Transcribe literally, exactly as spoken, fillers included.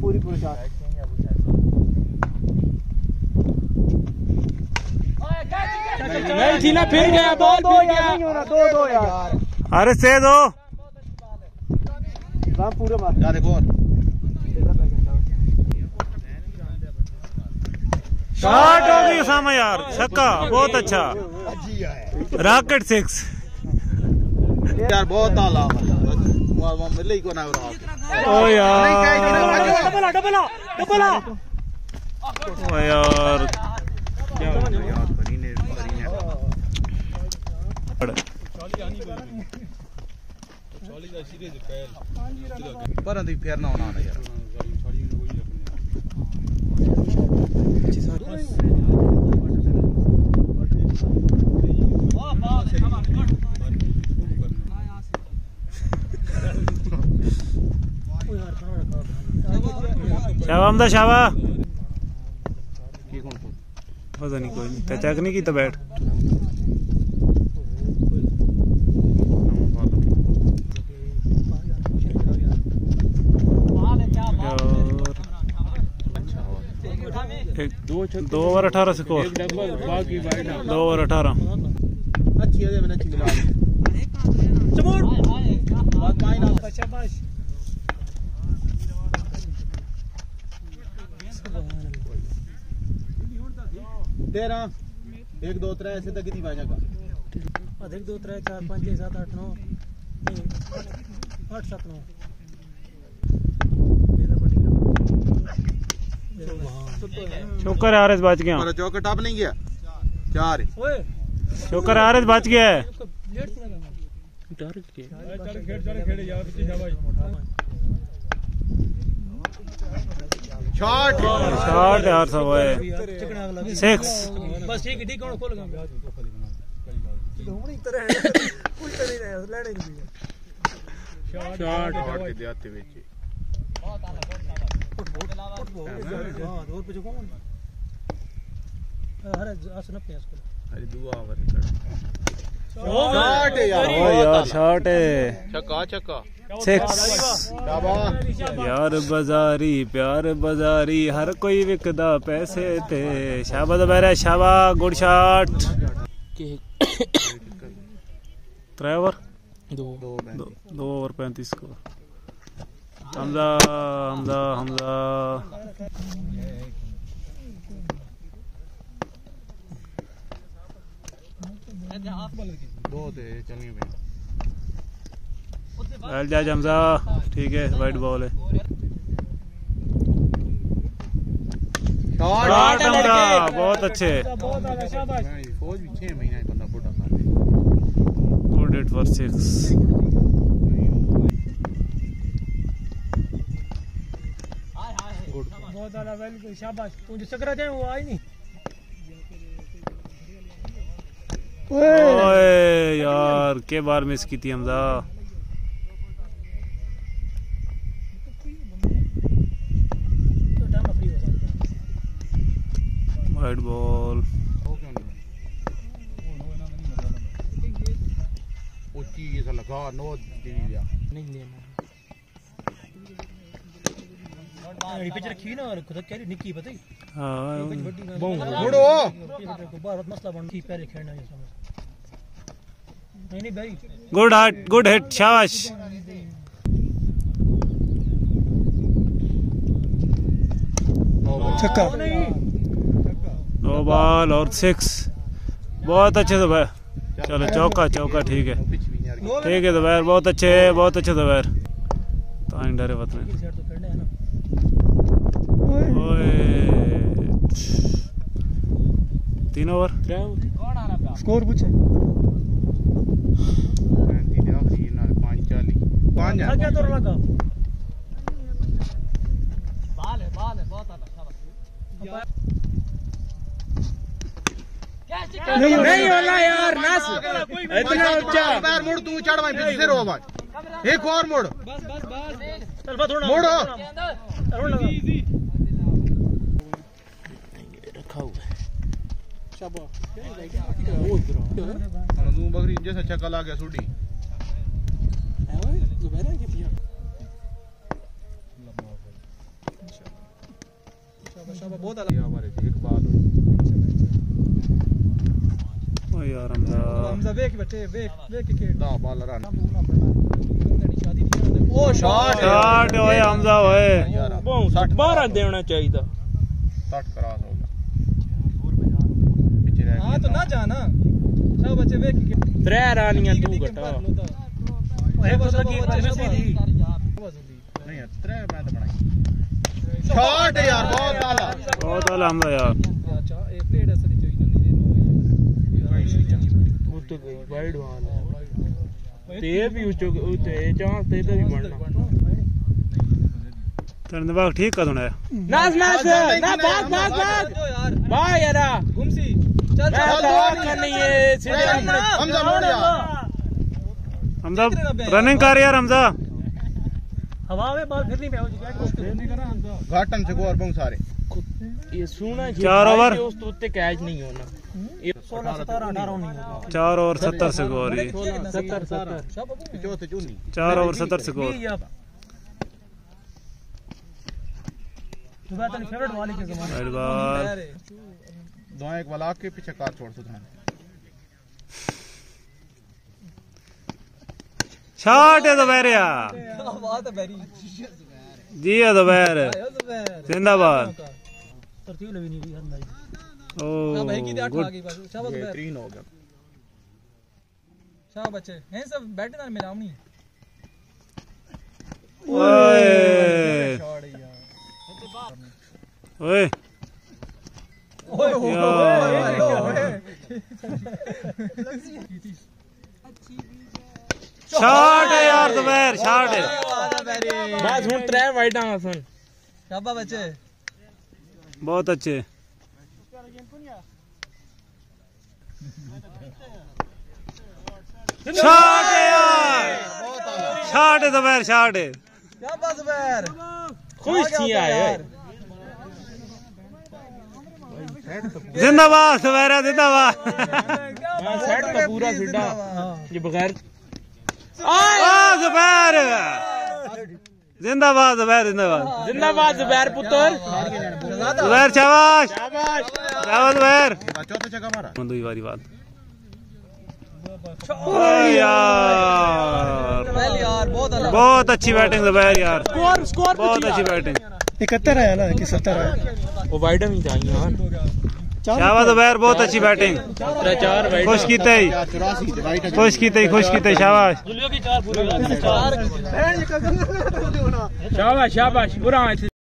पूरी पूरी शॉट नहीं थी ना, फिर गया बॉल, फिर गया। दो दो यार, अरे से दो पूरे मार यार देखो शॉट हो गई उसामा यार, छक्का बहुत अच्छा, रॉकेट सिक्स यार बहुत आला मिले ही को ना रहा। ओ यार डबला डबला डबला ओ यार क्या हो गया यार, बनी ने बनी ने पर अंधी फेर ना होना यार। शाबा हमदा शाबा की कौन को पता नहीं, कोई नहीं ते चेक नहीं कीता बैट। दो ओवर अठारह स्कोर, दो ओवर अठारह। अच्छी है मैंने अच्छी मिला चमोड़ बात पाई ना शाबाश। तेरह एक दो त्रै ऐसे तक कितनी पाएगा का अधिक दो त्रै चार पाँच छः सात आठ नौ आठ सात नौ चौकर आ रहे बच गया, चौकर टॉप नहीं गया चार चौकर आ रहे बच गया है। शॉट शॉट यार सब है सिक्स। बस ठीक ठीक कौन खोल गया शॉट शॉट के देते बेचे रोड पे जो कौन अरे आसन पे इसको अरे दुआ ओवर शॉट यार, ओ यार शॉट है, छक्का छक्का सिक्स। शाबाश यार बाजारी प्यार बाजारी हर कोई विकदा पैसे थे। शाबा दोबारा शाबा, गुड शॉट। त्रै ओवर दो दो ओवर पैंतीस स्कोर। हमजा हमजा हमजा दो थे चलिए भाई जाज हमजा, ठीक है वाइट बॉल है। शॉट हमजा बहुत अच्छे, फौज भी छह महीना बंदा बुढ़ा कर गुड हिट फॉर सिक्स। बहुत ज्यादा वेल, शाबाश। तू जो चक्रा जाए वो आई नहीं। ओए यार के बार मिस की थी हमजा। वाइट बॉल ये लगा नो दे दिया नहीं लेना पिच रखी ना और खुद कह रही निक्की पता ही। हां मुड़ो बहुत मसला बन की पैर खेलना है समझ नहीं नहीं भाई। गुड हार्ट गुड हिट शाबाश। छक्का नो बॉल और सिक्स, बहुत अच्छे से भाई। चलो चौका चौका ठीक है ठीक है दोपहर, बहुत अच्छे बहुत अच्छे दोपहर तो डरे बत में। तीन ओवर स्कोर पूछे नहीं नहीं होला यार नास इतना ऊंचा पैर मुड़ तू चढ़ भाई पीछे से रो भाई एक और मुड़ बस बस बस चल बस थोड़ा मुड़ रखा हुआ है शाबाश। तू बकरी जैसा चक्का ला गया सूडी दोबारा शाबाश बहुत अलग हमारे एक बात ओ यार हमजा हमजा वेख बैठे वेख वेख के दा बॉल रन शादी थी ओ शॉट शॉट ओए हमजा ओए बहुत बारह देना चाहिए था साठ क्रॉस होगा पीछे रह हां तो ना जाना सब बच्चे वेख के त्रै रानियां तू घटा ओए बस लगी चश्मे दी नहीं त्रै मैं तो बनाई शॉट यार बहुत आला बहुत आला हमजा यार अच्छा एक प्लेट ऐसे चाहिए वो तो वाइड वाला ते भी उचो ते चांस ते भी बनना तेरे दिमाग ठीक कर दूंगा नाच नाच ना भाग भाग भाग वाह यारा घुमसी चल मैं तो करनी है सीधे हमजा मोड़ यार हमजा रनिंग कर यार हमजा हवा में बॉल फिर नहीं पे हो जी नहीं करा हमजा घाटन से गोर बहुत सारे ये सुना चार ओवर उस तो उत्ते कैच नहीं होना सोलह सत्रह अठारह नहीं होगा चार ओवर सत्तर स्कोर ही सत्तर सत्तर चौथे चुन्नी चार ओवर सत्तर स्कोर तुम्हारा तो फेवरेट वाली के जमाने राइट बॉल दो एक वाला के पीछे कार छोड़ सुधार शॉट है दोबारा यार बात है बेरी जी है दोबारा जिंदाबाद तरतीब भी नहीं हुई अंदर ओ भाई की आठ गुड आ गई बस शाबाश बेहतरीन हो गया शाबाश बच्चे हैं सब बैठे ना मिलावनी ओए शॉट यार ओए ओए ओए शॉट है यार दोबारा शॉट है बस हुन त्रै वाइडां सन शाबाश बच्चे बहुत अच्छे शॉट है यार शॉट है दोबारा शॉट है शाबाश जुबैर खुश थी आए जिंदाबाद दोबारा जिंदाबाद मैं सेट तो पूरा सीधा ये बगैर आ जुबैर जिंदाबाद जुबैर जिंदाबाद जिंदाबाद जुबैर पुत्र जुबैर शाबाश शाबाश शाबाश जुबैर चौथे जगह मारा मंदुई वाली बात ओए यार पहले यार बहुत अलग बहुत अच्छी बैटिंग जुबैर यार स्कोर स्कोर बहुत अच्छी बैटिंग इकहत्तर है ना कि सत्तर है वो वाइडां ही चाहिए यार शाबाश जुबैर बहुत अच्छी बैटिंग त्रै चार वाइडां खुश कीते ही चौरासी डिवाइड खुश कीते ही खुश कीते शाबाश शाबाश शाबाश बुरा